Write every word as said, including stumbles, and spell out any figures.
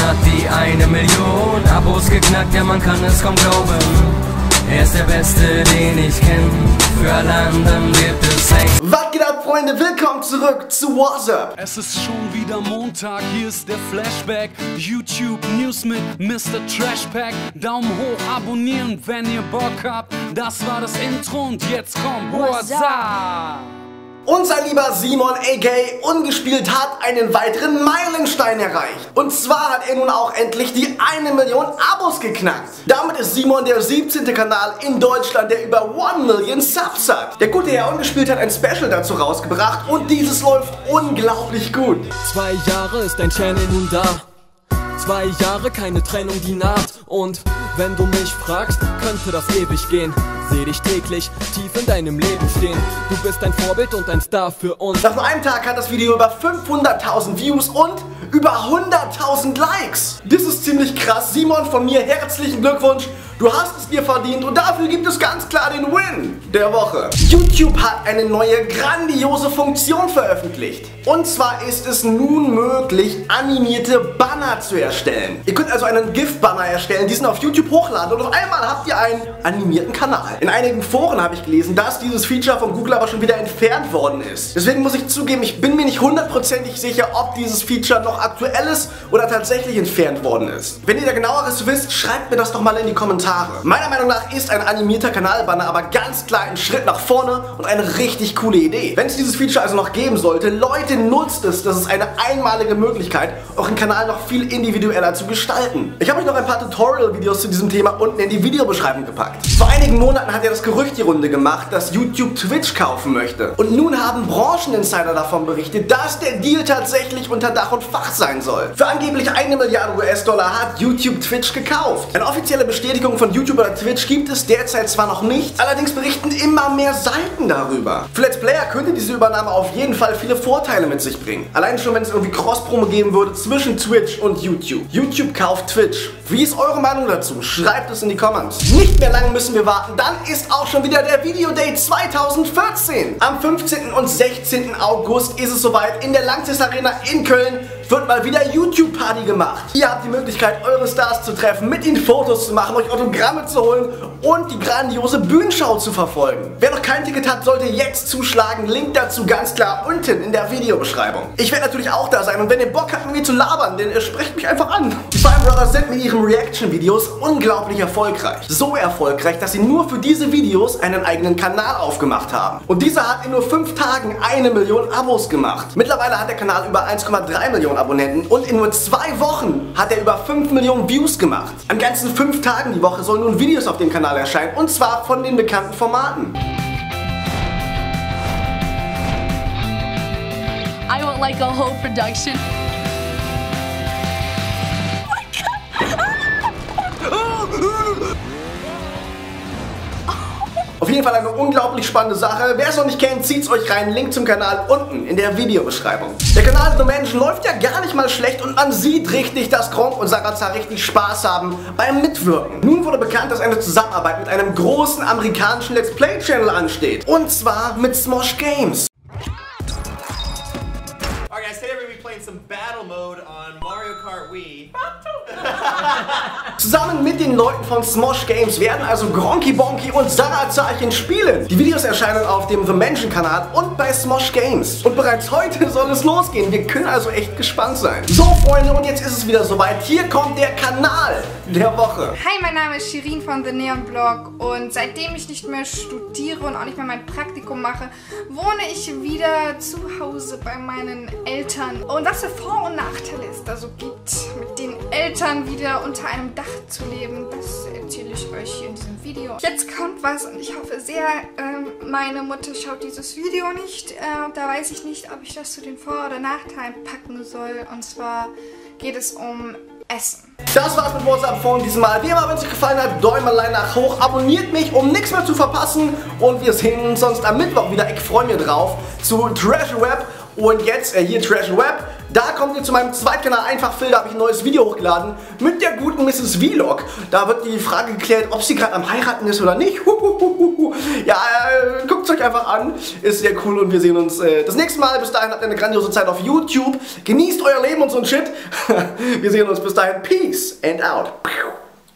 hat die eine Million Abos geknackt, ja man kann es kaum glauben. Er ist der Beste, den ich kenne, für alle anderen wird es hängen. Was geht ab, Freunde? Willkommen zurück zu WhatsApp. Es ist schon wieder Montag, hier ist der Flashback. YouTube News mit Mister Trashpack. Daumen hoch, abonnieren, wenn ihr Bock habt. Das war das Intro und jetzt kommt WhatsApp. Unser lieber Simon, aka Ungespielt, hat einen weiteren Meilenstein erreicht. Und zwar hat er nun auch endlich die eine Million Abos geknackt. Damit ist Simon der siebzehnte Kanal in Deutschland, der über eine Million Subs hat. Der gute Herr Ungespielt hat ein Special dazu rausgebracht und dieses läuft unglaublich gut. Zwei Jahre ist dein Channel nun da. Zwei Jahre, keine Trennung, die naht. Und wenn du mich fragst, könnte das ewig gehen. Seh dich täglich tief in deinem Leben stehen. Du bist ein Vorbild und ein Star für uns. Nach nur einem Tag hat das Video über fünfhunderttausend Views und über hunderttausend Likes. Das ist ziemlich krass. Simon, von mir herzlichen Glückwunsch. Du hast es dir verdient und dafür gibt es ganz klar den Win der Woche. YouTube hat eine neue grandiose Funktion veröffentlicht. Und zwar ist es nun möglich, animierte Banner zu erstellen. Ihr könnt also einen GIF-Banner erstellen, diesen auf YouTube hochladen und auf einmal habt ihr einen animierten Kanal. In einigen Foren habe ich gelesen, dass dieses Feature von Google aber schon wieder entfernt worden ist. Deswegen muss ich zugeben, ich bin mir nicht hundertprozentig sicher, ob dieses Feature noch aktuell ist oder tatsächlich entfernt worden ist. Wenn ihr da genaueres wisst, schreibt mir das doch mal in die Kommentare. Meiner Meinung nach ist ein animierter Kanalbanner aber ganz klar ein Schritt nach vorne und eine richtig coole Idee. Wenn es dieses Feature also noch geben sollte, Leute, nutzt es. Das ist eine einmalige Möglichkeit, euren Kanal noch viel individueller zu gestalten. Ich habe euch noch ein paar Tutorial-Videos zu diesem Thema unten in die Videobeschreibung gepackt. Vor einigen Monaten hat ja das Gerücht die Runde gemacht, dass YouTube Twitch kaufen möchte. Und nun haben Brancheninsider davon berichtet, dass der Deal tatsächlich unter Dach und Fach sein soll. Für angeblich eine Milliarde U S-Dollar hat YouTube Twitch gekauft. Eine offizielle Bestätigung von YouTube oder Twitch gibt es derzeit zwar noch nicht, allerdings berichten immer mehr Seiten darüber. Für Let's Player könnte diese Übernahme auf jeden Fall viele Vorteile mit sich bringen. Allein schon, wenn es irgendwie Cross-Promo geben würde zwischen Twitch und YouTube. YouTube kauft Twitch. Wie ist eure Meinung dazu? Schreibt es in die Comments. Nicht mehr lange müssen wir warten, dann ist auch schon wieder der Video Day zweitausendvierzehn. Am fünfzehnten und sechzehnten August ist es soweit. In der Lanxess Arena in Köln wird mal wieder YouTube-Party gemacht. Ihr habt die Möglichkeit, eure Stars zu treffen, mit ihnen Fotos zu machen, euch Autogramme zu holen und die grandiose Bühnenshow zu verfolgen. Wer noch kein Ticket hat, sollte jetzt zuschlagen. Link dazu ganz klar unten in der Videobeschreibung. Ich werde natürlich auch da sein und wenn ihr Bock habt, mit mir zu labern, dann äh, sprecht mich einfach an. Die Fine Brothers sind mit ihren Reaction-Videos unglaublich erfolgreich. So erfolgreich, dass sie nur für diese Videos einen eigenen Kanal aufgemacht haben. Und dieser hat in nur fünf Tagen eine Million Abos gemacht. Mittlerweile hat der Kanal über eins Komma drei Millionen Abonnenten und in nur zwei Wochen hat er über fünf Millionen Views gemacht. An ganzen fünf Tagen die Woche sollen nun Videos auf dem Kanal erscheinen und zwar von den bekannten Formaten. I want like a whole production. Auf jeden Fall eine unglaublich spannende Sache. Wer es noch nicht kennt, zieht's euch rein. Link zum Kanal unten in der Videobeschreibung. Der Kanal The Menschen läuft ja gar nicht mal schlecht und man sieht richtig, dass Gronk und Sarazar richtig Spaß haben beim Mitwirken. Nun wurde bekannt, dass eine Zusammenarbeit mit einem großen amerikanischen Let's Play Channel ansteht. Und zwar mit Smosh Games. Alright guys, today we're going to be playing some battle mode on Mario Kart Wii. Zusammen mit den Leuten von Smosh Games werden also Gronky Bonky und Sarazarchen spielen. Die Videos erscheinen auf dem The Menschen Kanal und bei Smosh Games. Und bereits heute soll es losgehen. Wir können also echt gespannt sein. So Freunde, und jetzt ist es wieder soweit. Hier kommt der Kanal der Woche. Hi, mein Name ist Shirin von The Neon Blog und seitdem ich nicht mehr studiere und auch nicht mehr mein Praktikum mache, wohne ich wieder zu Hause bei meinen Eltern. Und was für Vor- und Nachteile es da so gibt, mit den Eltern wieder unter einem Dach zu leben, das erzähle ich euch hier in diesem Video. Jetzt kommt was und ich hoffe sehr, ähm, meine Mutter schaut dieses Video nicht. Äh, da weiß ich nicht, ob ich das zu den Vor- oder Nachteilen packen soll. Und zwar geht es um Essen. Das war's mit WhatsApp von diesem Mal. Wie immer, wenn es euch gefallen hat, Däumelein nach hoch, abonniert mich, um nichts mehr zu verpassen. Und wir sehen uns sonst am Mittwoch wieder. Ich freue mich drauf zu Treasure Web. Und jetzt äh, hier Treasure Web. Da kommt ihr zu meinem Zweitkanal Einfach Phil, da habe ich ein neues Video hochgeladen mit der guten Misses Vlog. Da wird die Frage geklärt, ob sie gerade am Heiraten ist oder nicht. Ja, äh, guckt es euch einfach an, ist sehr cool und wir sehen uns äh, das nächste Mal. Bis dahin habt ihr eine grandiose Zeit auf YouTube. Genießt euer Leben und so ein Shit. Wir sehen uns bis dahin. Peace and out.